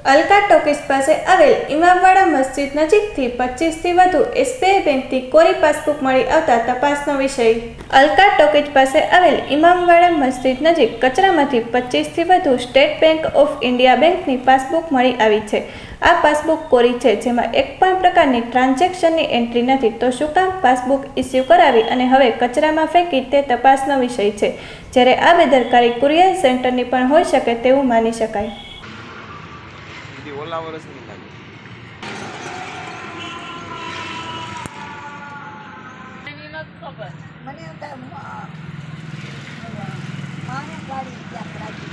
Alka talkies પાસે આવેલ ઇમામવાડા મસ્જિદ નજીકથી 25થી વધુ એસબીઆઈ બેંકથી કોરી પાસબુક મળી આવતા તપાસનો વિષય। અલકા ટોકીઝ પાસે આવેલ ઇમામવાડા મસ્જિદ નજીક કચરામાંથી 25થી વધુ સ્ટેટ બેંક ઓફ ઇન્ડિયા બેંકની પાસબુક મળી આવી છે। આ પાસબુક કોરી છે, જેમાં એક પણ પ્રકારની ટ્રાન્ઝેક્શનની એન્ટ્રી નથી, તો શું કામ પાસબુક ઇસ્યુ કરાવી અને હવે કચરામાં ફેંકી તે તપાસનો વિષય છે। જ્યારે આ બેદરકારી કુરિયર સેન્ટરની પણ હોઈ શકે તેવું માની શકાય। ઓલા વર્ષ नहीं लागे खबर મને માને ગાડી ત્યાં રાખી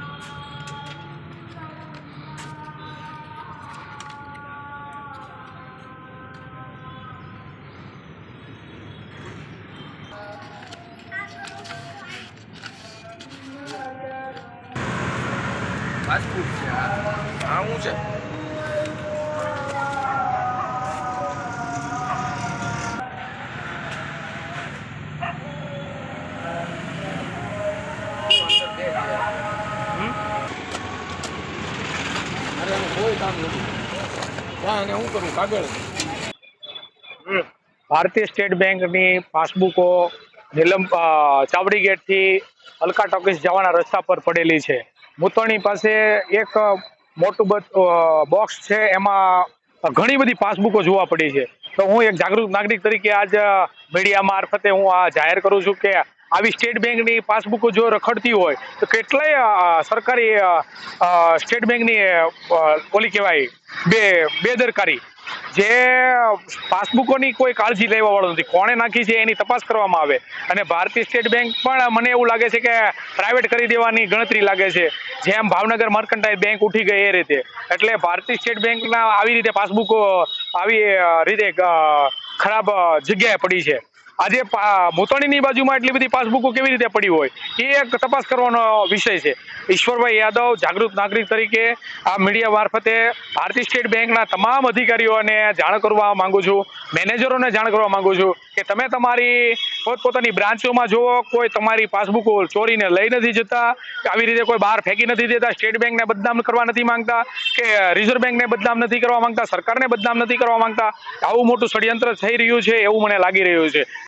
पासपोर्ट છે આ હું છે કોઈ કામ નથી ત્યાં હું કરું કાગળ ભારતીય સ્ટેટ બેંકની પાસબુકો ચાવડી ગેટથી અલકા ટોકીઝ જવાના રસ્તા પર પડેલી છે। મુતોણી પાસે એક મોટું બોક્સ છે, એમાં ઘણી બધી પાસબુકો જોવા પડી છે। તો હું એક જાગૃત નાગરિક તરીકે આજ મીડિયા મારફતે હું આ જાહેર કરું છું કે આવી સ્ટેટ બેંકની પાસબુકો જો રખડતી હોય તો કેટલાય સરકારી સ્ટેટ બેંકની ઓલી કહેવાય બેદરકારી, જે પાસબુકોની કોઈ કાળજી લેવા વાળો નથી, કોણે નાખી છે એની તપાસ કરવામાં આવે। અને ભારતીય સ્ટેટ બેંક પણ મને એવું લાગે છે કે પ્રાઇવેટ કરી દેવાની ગણતરી લાગે છે, જેમ ભાવનગર મર્કન્ટાઇલ બેંક ઉઠી ગઈ એ રીતે। એટલે ભારતીય સ્ટેટ બેંકના આવી રીતે પાસબુકો આવી રીતે ખરાબ જગ્યાએ પડી છે। આજે મોતણીની બાજુમાં એટલી બધી પાસબુકો કેવી રીતે પડી હોય એ એક તપાસ કરવાનો વિષય છે। ઈશ્વરભાઈ યાદવ જાગૃત નાગરિક તરીકે આ મીડિયા મારફતે ભારતીય સ્ટેટ બેંકના તમામ અધિકારીઓને જાણ કરવા માંગુ છું, મેનેજરોને જાણ કરવા માંગુ છું કે તમે તમારી પોતપોતાની બ્રાન્ચોમાં જુઓ, કોઈ તમારી પાસબુકો ચોરીને લઈ નથી જતા, આવી રીતે કોઈ બહાર ફેંકી નથી દેતા, સ્ટેટ બેંકને બદનામ કરવા નથી માંગતા કે રિઝર્વ બેંકને બદનામ નથી કરવા માંગતા, સરકારને બદનામ નથી કરવા માંગતા। આવું મોટું ષડયંત્ર થઈ રહ્યું છે એવું મને લાગી રહ્યું છે।